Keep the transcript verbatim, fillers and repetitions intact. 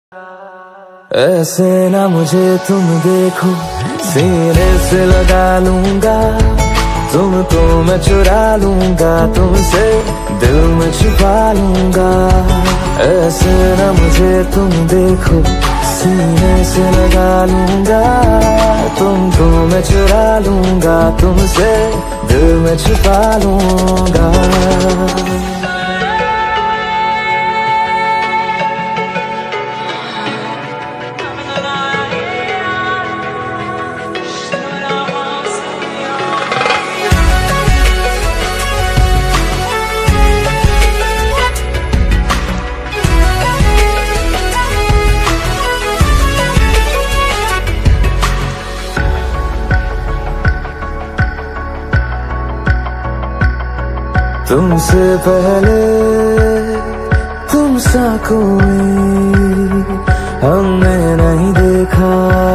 ऐसे ना मुझे तुम देखो, सीने से लगा लूंगा तुमको मैं, चुरा लूंगा तुमसे, दिल में छुपा लूंगा। ऐसे ना मुझे तुम देखो, सीने से लगा लूंगा तुमको मैं, चुरा लूंगा तुमसे, दिल में छुपा लूंगा। तुमसे पहले तुम सा कोई हमने नहीं देखा।